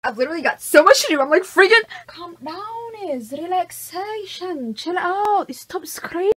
I've literally got so much to do. I'm like, freaking calm down, is relaxation, chill out, stop screaming.